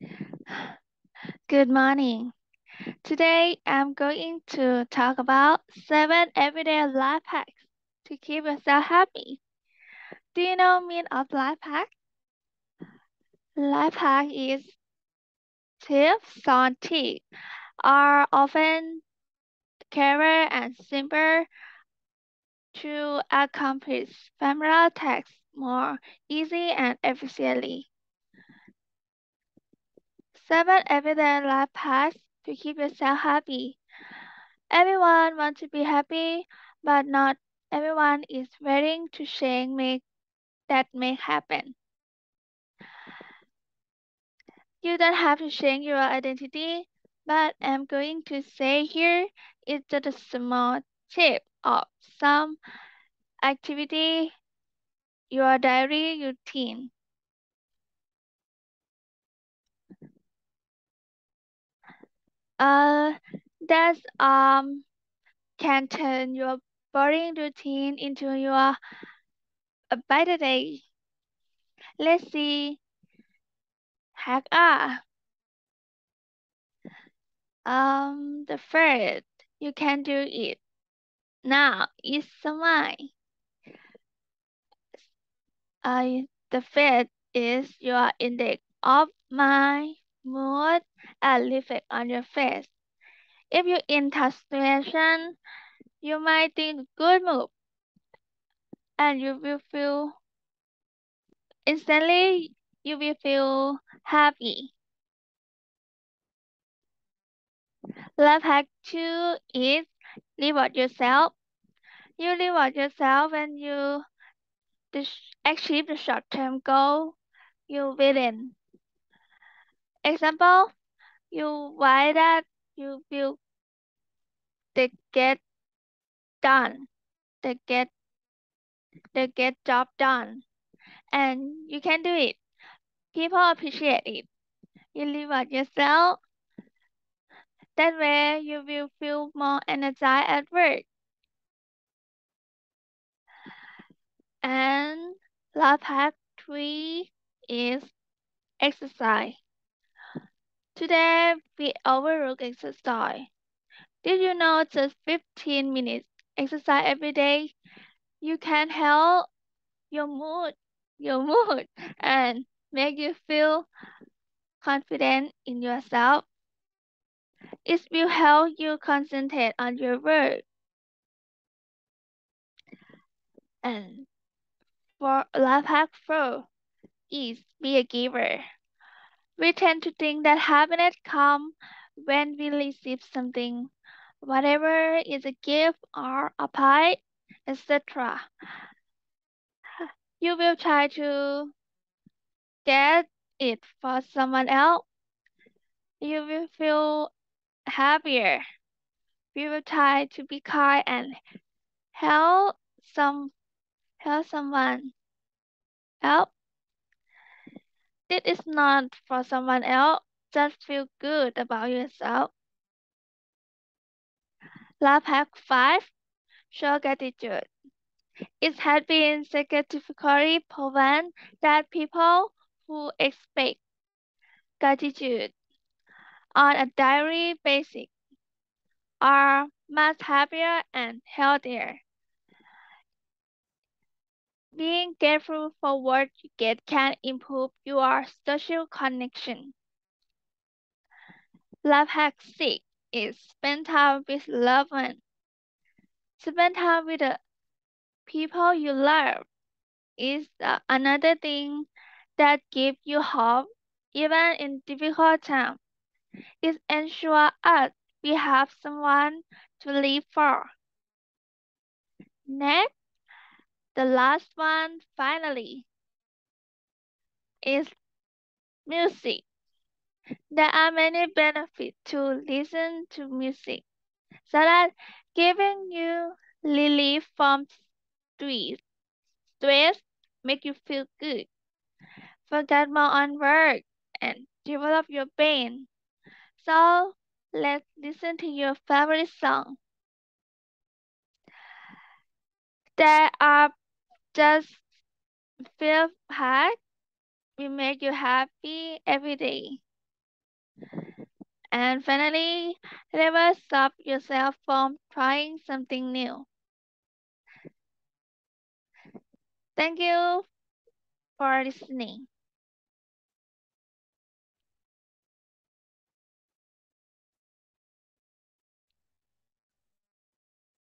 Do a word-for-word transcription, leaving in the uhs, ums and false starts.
Good morning. Today I'm going to talk about seven everyday life hacks to keep yourself happy. Do you know mean of life hack? Life hack is tips on tips are often clever and simple to accomplish familiar tasks more easy and efficiently. Seven everyday life hacks to keep yourself happy. Everyone wants to be happy, but not everyone is willing to share make that make happen. You don't have to change your identity, but I'm going to say here is just a small tip of some activity your daily routine. Uh, that um can turn your boring routine into your a better day. Let's see. Hack ah. Um, the first, you can do it. Now is mine. Uh, the fifth is your index of mind, mood, and effect on your face. If you're in tough situation, you might think good move, and you will feel instantly. You will feel happy. Love hack two is reward yourself. You reward yourself when you dis- achieve the short-term goal you within. Example, you write that you will they get done, they get they get job done, and you can do it. People appreciate it. You reward yourself. That way, you will feel more energized at work. And last hack three is exercise. Today we overlook exercise. Did you know just fifteen minutes exercise every day? You can help your mood, your mood, and make you feel confident in yourself. It will help you concentrate on your work. And for life hack four is be a giver. We tend to think that happiness comes when we receive something, whatever is a gift or a pie, et cetera. You will try to get it for someone else. You will feel happier. We will try to be kind and help some help someone else. This is not for someone else. Just feel good about yourself. Love hack five. Show gratitude. It has been scientifically proven that people who expect gratitude on a daily basis are much happier and healthier. Being grateful for what you get can improve your social connection. Love hack six is spend time with loved ones. Spend time with the people you love is uh, another thing that gives you hope even in difficult times. It ensures us we have someone to live for. Next, the last one finally is music. There are many benefits to listen to music, so that giving you relief from stress, stress make you feel good, forget more on work, and develop your brain. So let's listen to your favorite song. There are just five hacks will make you happy every day. And finally, never stop yourself from trying something new. Thank you for listening.